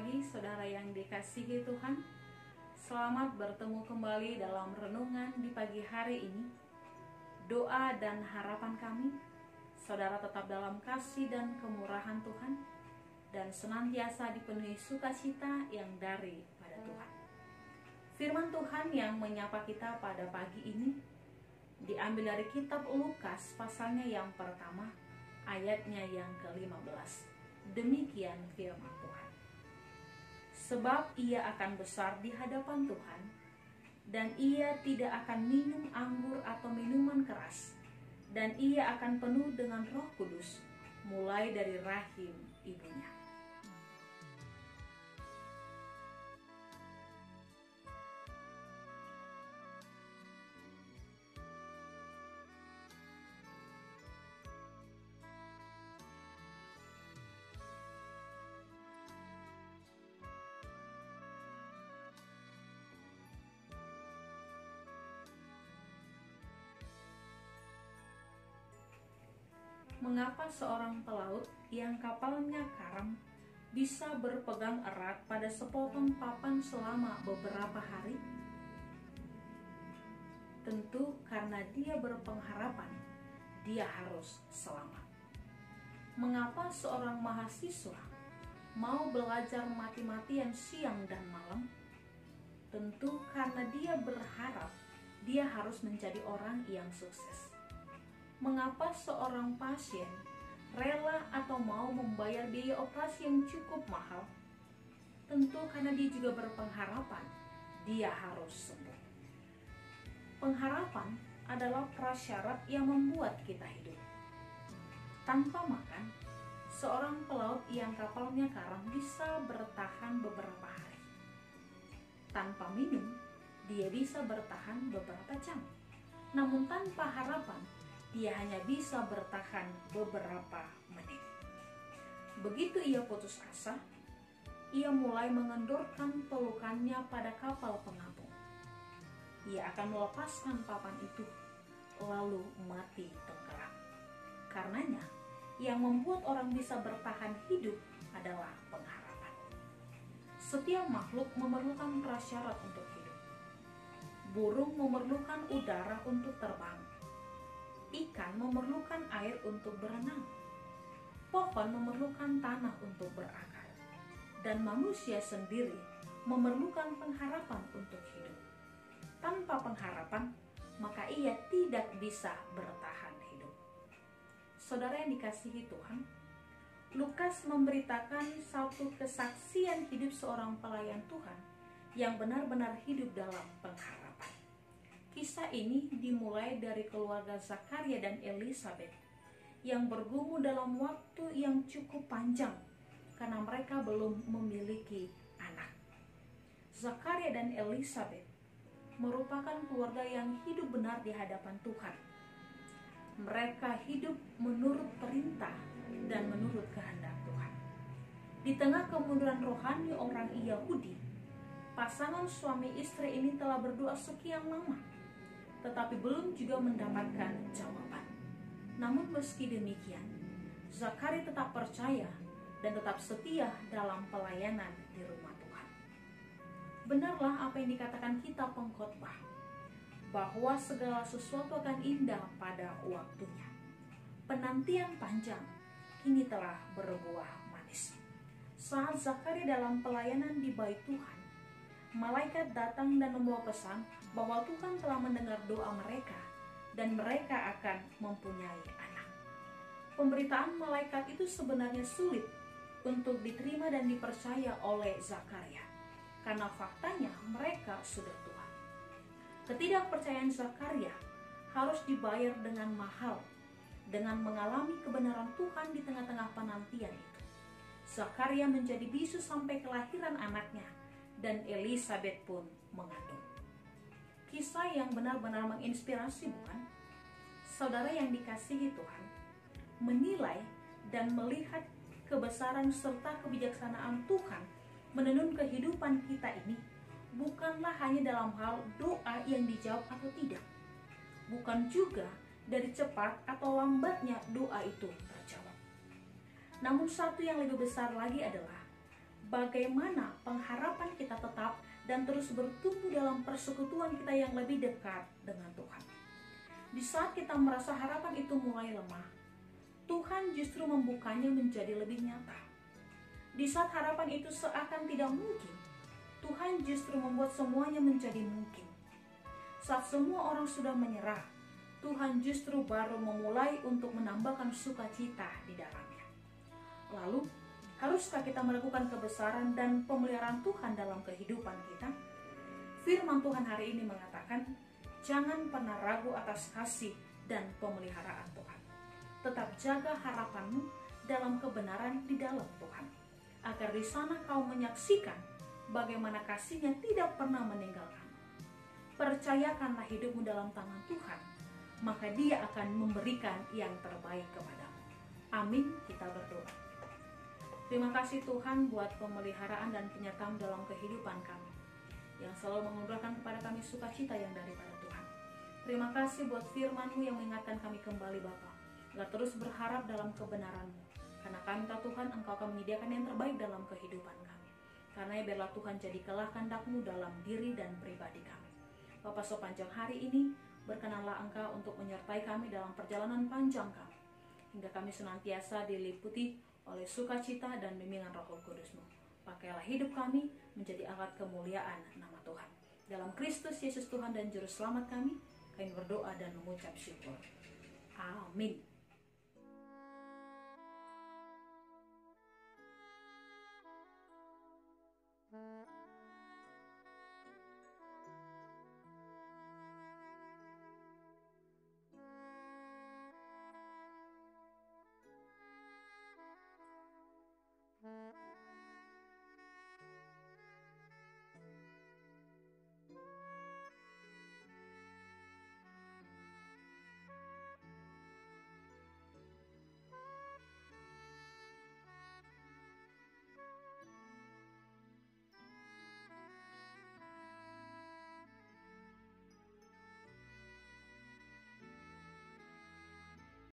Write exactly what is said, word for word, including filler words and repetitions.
pagi saudara yang dikasihi Tuhan. Selamat bertemu kembali dalam renungan di pagi hari ini. Doa dan harapan kami, saudara tetap dalam kasih dan kemurahan Tuhan, dan senantiasa dipenuhi sukacita yang dari pada Tuhan. Firman Tuhan yang menyapa kita pada pagi ini diambil dari kitab Lukas pasalnya yang pertama, ayatnya yang ke lima belas. Demikian firman Tuhan. Sebab ia akan besar di hadapan Tuhan, dan ia tidak akan minum anggur atau minuman keras, dan ia akan penuh dengan Roh Kudus mulai dari rahim ibunya. Mengapa seorang pelaut yang kapalnya karam bisa berpegang erat pada sepotong papan selama beberapa hari? Tentu karena dia berpengharapan dia harus selamat. Mengapa seorang mahasiswa mau belajar mati-matian siang dan malam? Tentu karena dia berharap dia harus menjadi orang yang sukses. Mengapa seorang pasien rela atau mau membayar biaya operasi yang cukup mahal? Tentu karena dia juga berpengharapan dia harus sembuh. Pengharapan adalah prasyarat yang membuat kita hidup. Tanpa makan, seorang pelaut yang kapalnya karam bisa bertahan beberapa hari. Tanpa minum, dia bisa bertahan beberapa jam. Namun tanpa harapan, dia hanya bisa bertahan beberapa menit. Begitu ia putus asa, ia mulai mengendorkan pelukannya pada kapal pengapung. Ia akan melepaskan papan itu, lalu mati tenggelam. Karenanya, yang membuat orang bisa bertahan hidup adalah pengharapan. Setiap makhluk memerlukan prasyarat untuk hidup. Burung memerlukan udara untuk terbang. Ikan memerlukan air untuk berenang. Pohon memerlukan tanah untuk berakar. Dan manusia sendiri memerlukan pengharapan untuk hidup. Tanpa pengharapan, maka ia tidak bisa bertahan hidup. Saudara yang dikasihi Tuhan, Lukas memberitakan satu kesaksian hidup seorang pelayan Tuhan yang benar-benar hidup dalam pengharapan. Kisah ini dimulai dari keluarga Zakaria dan Elisabet yang bergumul dalam waktu yang cukup panjang karena mereka belum memiliki anak. Zakaria dan Elisabet merupakan keluarga yang hidup benar di hadapan Tuhan. Mereka hidup menurut perintah dan menurut kehendak Tuhan. Di tengah kemunduran rohani orang Yahudi, pasangan suami istri ini telah berdoa sekian lama, tetapi belum juga mendapatkan jawaban. Namun meski demikian, Zakaria tetap percaya dan tetap setia dalam pelayanan di rumah Tuhan. Benarlah apa yang dikatakan kitab Pengkhotbah, bahwa segala sesuatu akan indah pada waktunya. Penantian panjang kini telah berbuah manis. Saat Zakaria dalam pelayanan di bait Tuhan, malaikat datang dan membawa pesan bahwa Tuhan telah mendengar doa mereka dan mereka akan mempunyai anak. Pemberitaan malaikat itu sebenarnya sulit untuk diterima dan dipercaya oleh Zakaria karena faktanya mereka sudah tua. Ketidakpercayaan Zakaria harus dibayar dengan mahal dengan mengalami kebenaran Tuhan di tengah-tengah penantian itu. Zakaria menjadi bisu sampai kelahiran anaknya, dan Elisabet pun mengandung. Kisah yang benar-benar menginspirasi, bukan? Saudara yang dikasihi Tuhan, menilai dan melihat kebesaran serta kebijaksanaan Tuhan menenun kehidupan kita ini bukanlah hanya dalam hal doa yang dijawab atau tidak. Bukan juga dari cepat atau lambatnya doa itu terjawab. Namun satu yang lebih besar lagi adalah bagaimana pengharapan kita tetap dan terus bertumbuh dalam persekutuan kita yang lebih dekat dengan Tuhan. Di saat kita merasa harapan itu mulai lemah, Tuhan justru membukanya menjadi lebih nyata. Di saat harapan itu seakan tidak mungkin, Tuhan justru membuat semuanya menjadi mungkin. Saat semua orang sudah menyerah, Tuhan justru baru memulai untuk menambahkan sukacita di dalamnya. Lalu, haruskah kita melakukan kebesaran dan pemeliharaan Tuhan dalam kehidupan kita? Firman Tuhan hari ini mengatakan, jangan pernah ragu atas kasih dan pemeliharaan Tuhan. Tetap jaga harapanmu dalam kebenaran di dalam Tuhan, agar di sana kau menyaksikan bagaimana kasih-Nya tidak pernah meninggalkan. Percayakanlah hidupmu dalam tangan Tuhan, maka Dia akan memberikan yang terbaik kepadamu. Amin, kita berdoa. Terima kasih Tuhan buat pemeliharaan dan penyertaan dalam kehidupan kami, yang selalu menganugerahkan kepada kami sukacita yang daripada Tuhan. Terima kasih buat firman-Mu yang mengingatkan kami kembali Bapa, agar terus berharap dalam kebenaran-Mu. Karena kami tahu Tuhan, Engkau akan menyediakan yang terbaik dalam kehidupan kami. Karena ya biarlah Tuhan jadikanlah kehendak-Mu dalam diri dan pribadi kami. Bapa, sepanjang hari ini, berkenanlah Engkau untuk menyertai kami dalam perjalanan panjang kami, hingga kami senantiasa diliputi oleh sukacita dan bimbingan Roh Kudus-Mu. Pakailah hidup kami menjadi alat kemuliaan nama Tuhan. Dalam Kristus Yesus Tuhan dan Juru Selamat kami, kami berdoa dan mengucap syukur. Amin.